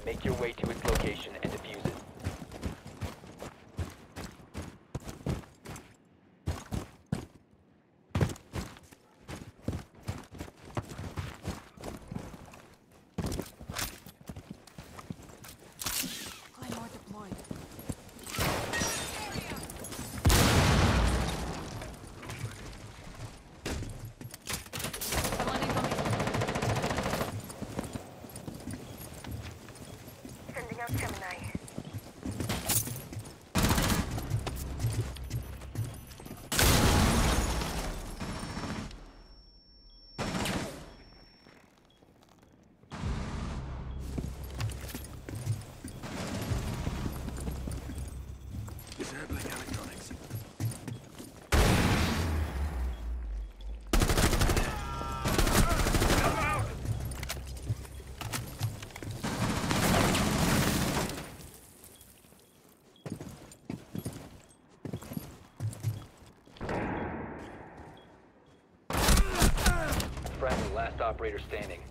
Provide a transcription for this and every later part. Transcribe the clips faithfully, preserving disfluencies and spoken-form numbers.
Make your way to its location and defuse it. Claymore deployed. Someone incoming. Sending out Gemini. Disabling electronics. Friendly, last operator standing.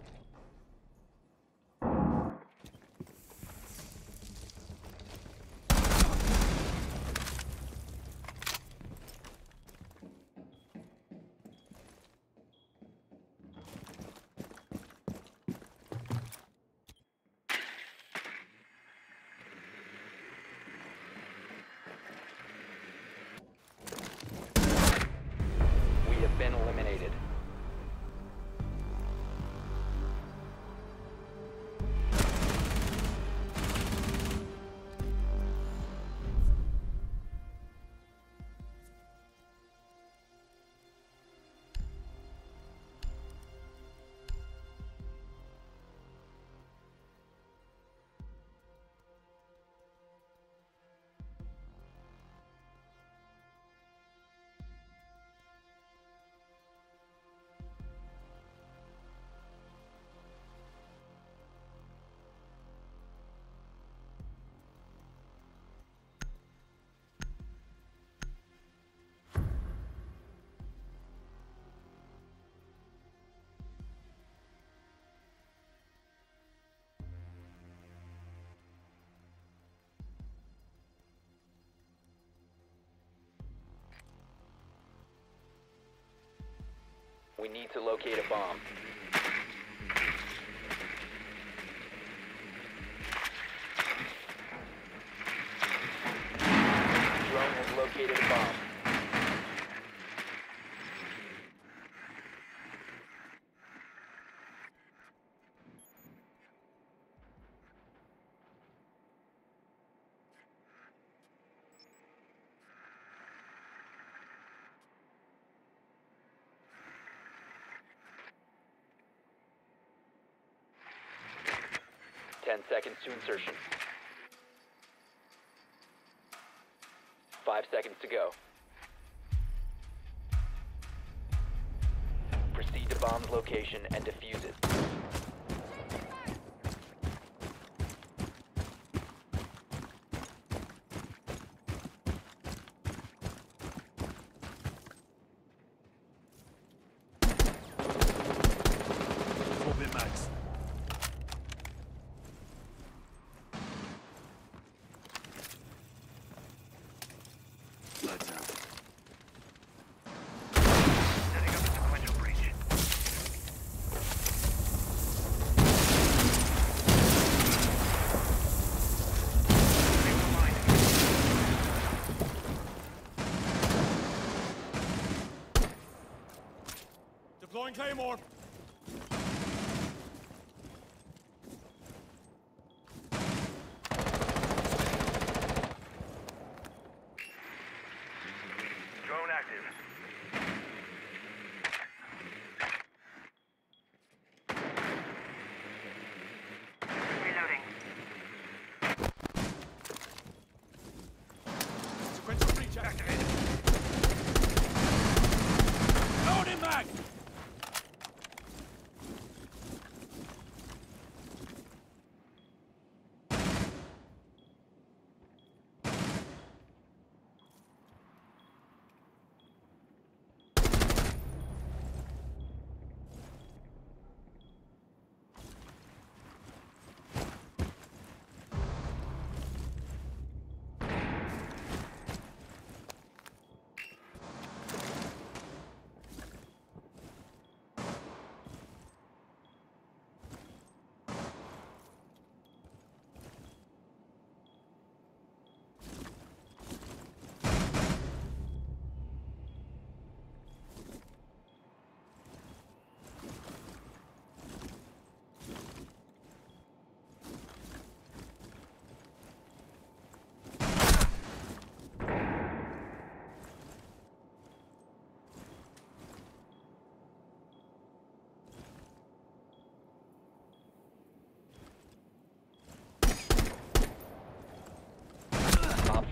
We have been eliminated. We need to locate a bomb. Drone has located a bomb. Ten seconds to insertion. Five seconds to go. Proceed to bomb's location and defuse it. Full bit max. Lights out. Setting up a sequential breach. Never mind. Deploying Claymore. Drone active. Reloading. Sequential breach activated. Loading mag.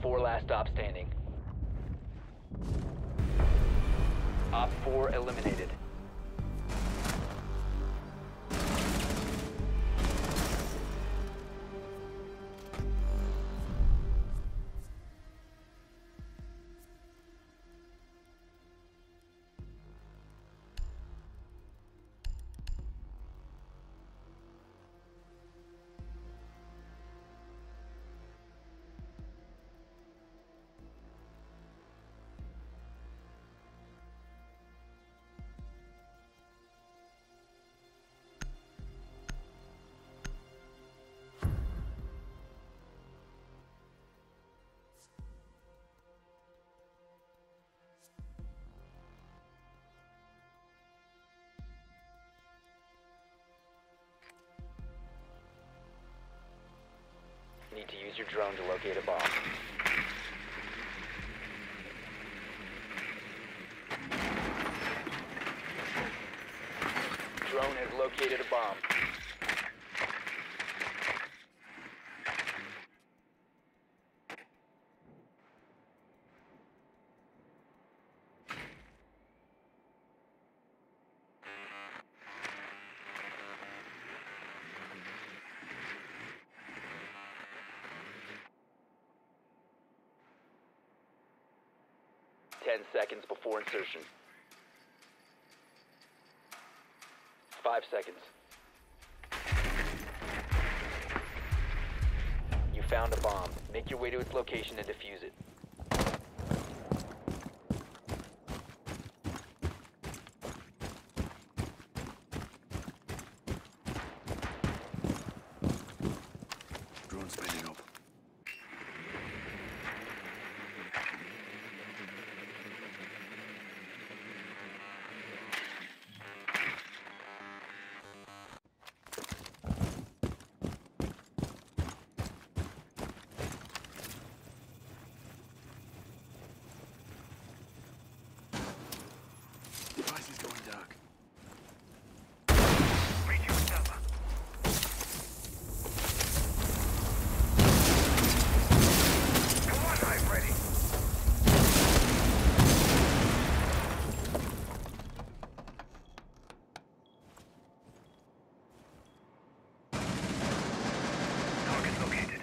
four last stop standing. Op four eliminated. Need to use your drone to locate a bomb. Drone has located a bomb. Ten seconds before insertion. Five seconds. You found a bomb. Make your way to its location and defuse it. Drone spinning up. Device is going dark. Breaching server. Come on, I'm ready. Target located.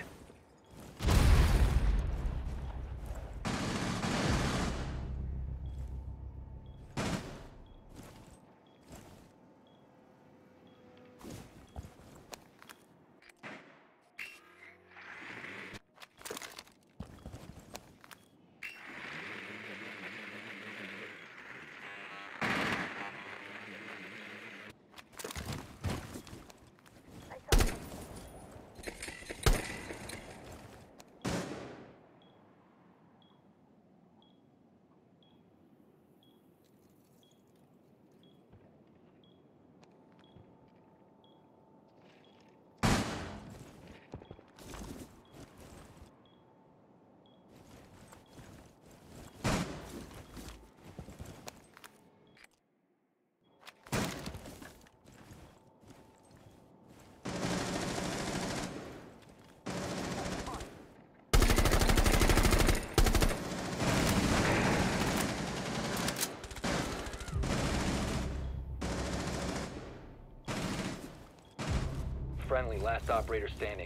Friendly, last operator standing.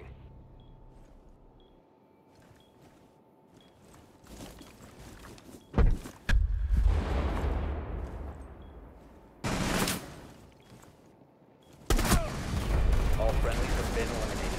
All friendlies have been eliminated.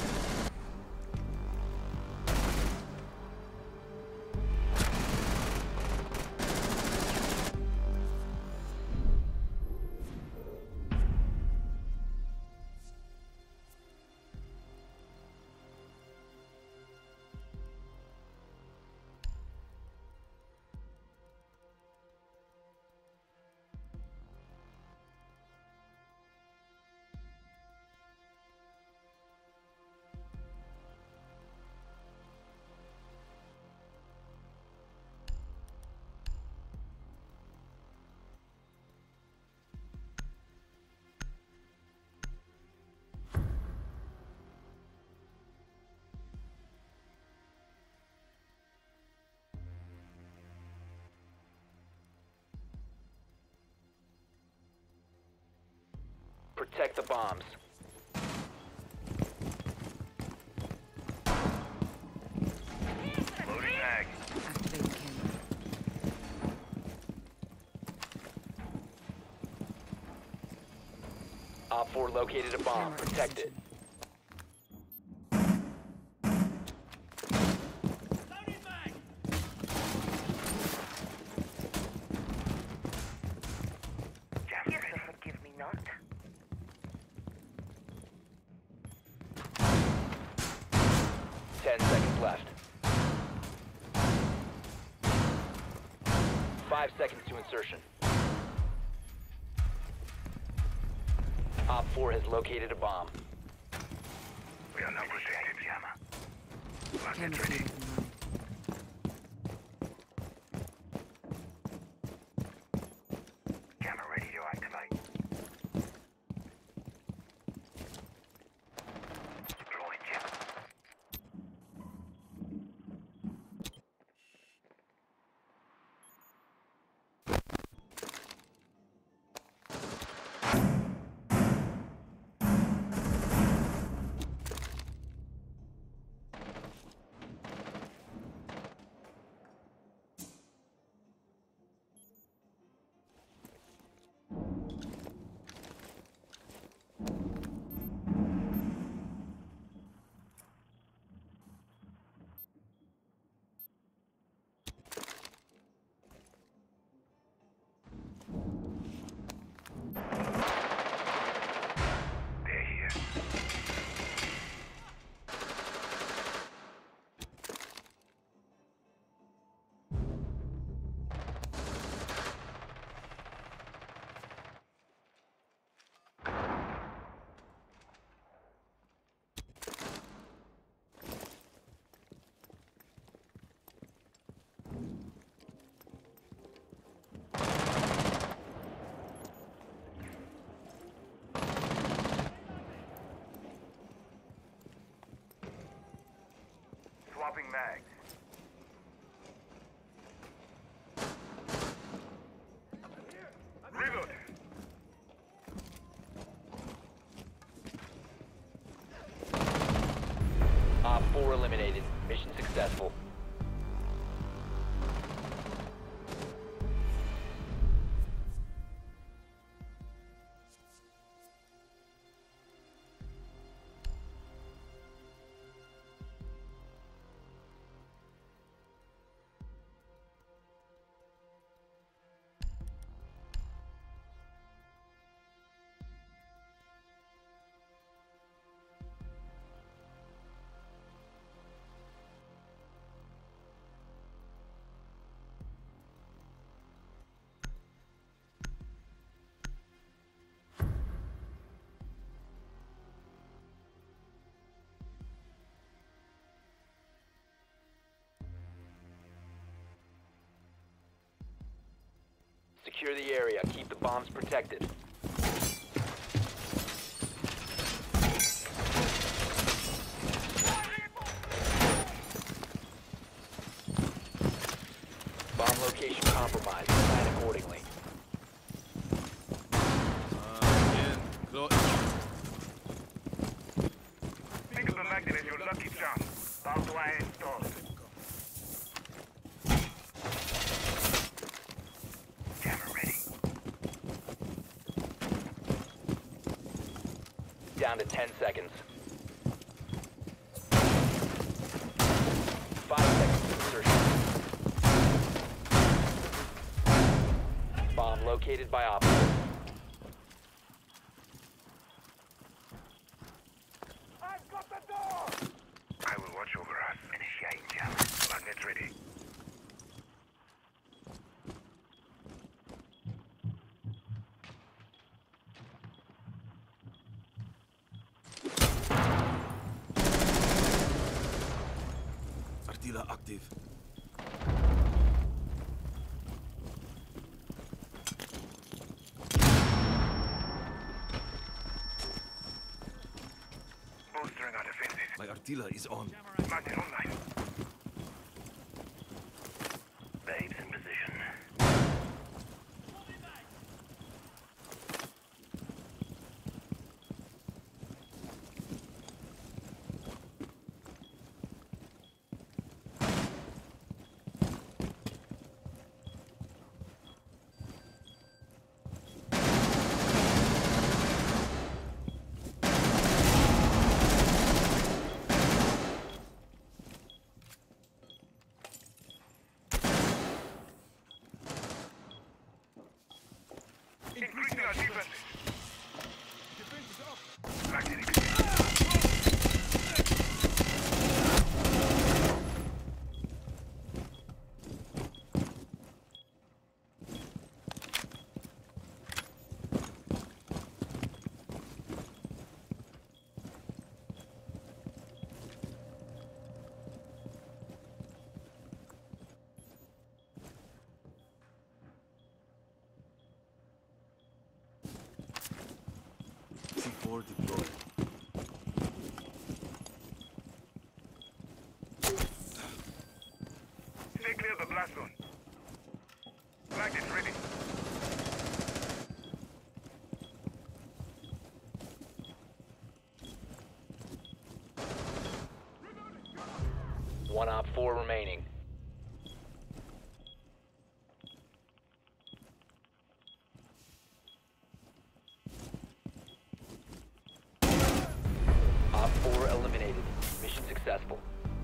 Protect the bombs. Loading mag. Activating camera. Op four located a bomb. Camera Protect it. Jammer ready. Forgive me not. Ten seconds left. Five seconds to insertion. Op four has located a bomb. We are now protected, Jammer. Camera Rocket feed ready. up and running. Jammer ready to activate. Deploying Jammer. They're here. Swapping mags. Reload. Op four eliminated. Mission successful. Secure the area. Keep the bombs protected. Bomb location compromised. Plan accordingly. Think of the magnet as your lucky charm. Barbed wire installed. Jammer ready. Down to ten seconds. Five seconds to insertion. Bomb located by Op four. I've got the door! I will watch over us. Initiate jammer. Magnet ready. Artilla active. Bolstering our defenses. My Artilla is on. Magnet online. Babes in position. Increasing our defenses. Defense is up. Blackened. C four deployed. Stay clear of the blast zone. Flag is ready. One op four remaining. Op four eliminated. Mission successful.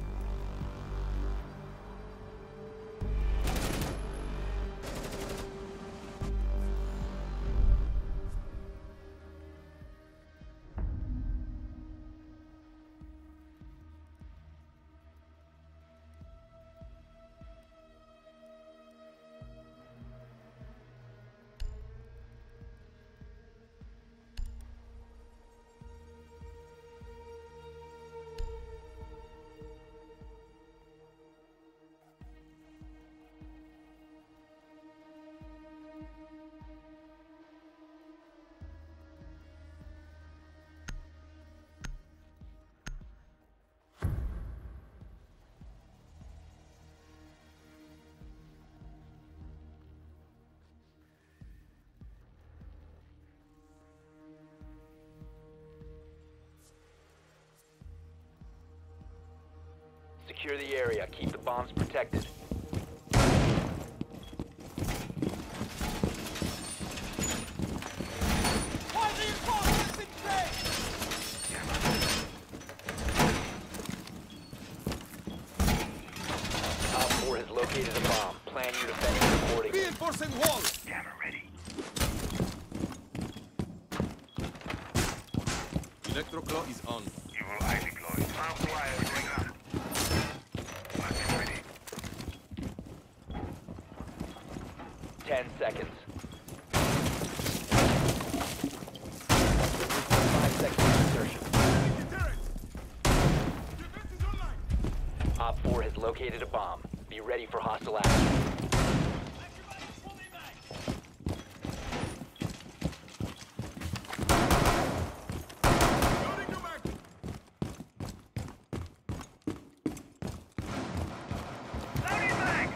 Secure the area. Keep the bombs protected. Op four has located a bomb. Plan your defense accordingly. Reinforcing wall. Jammer ready. Electroclaw is on. You will eye deploy. Armed wire going up. Flag is ready. Ten seconds. Five seconds insertion. Op four has located a bomb. Be ready for hostile action. Loading mag!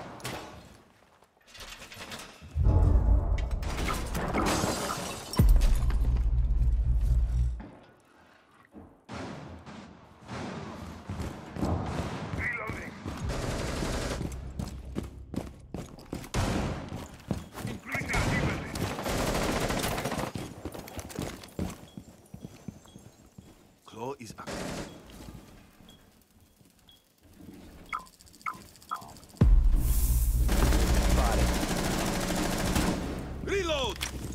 Reloading. Increasing our defenses. Claw is active. Spotted. Reload!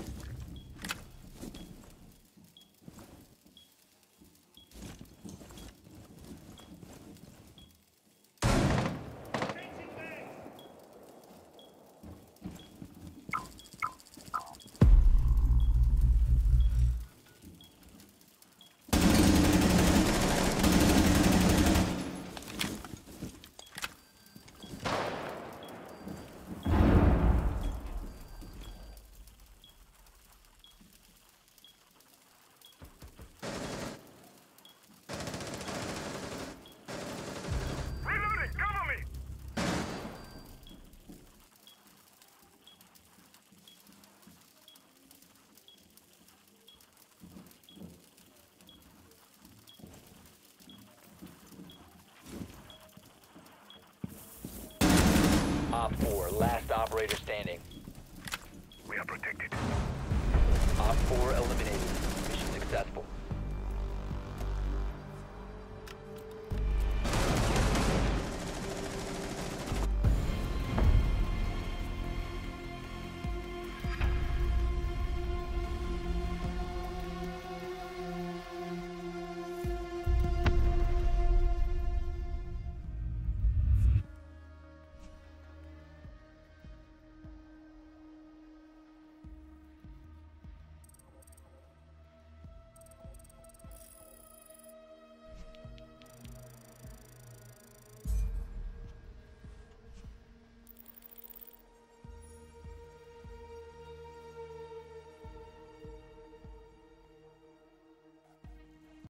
Reloading! Cover me! Op four, last operator standing. We are protected. Op four eliminated. Mission successful.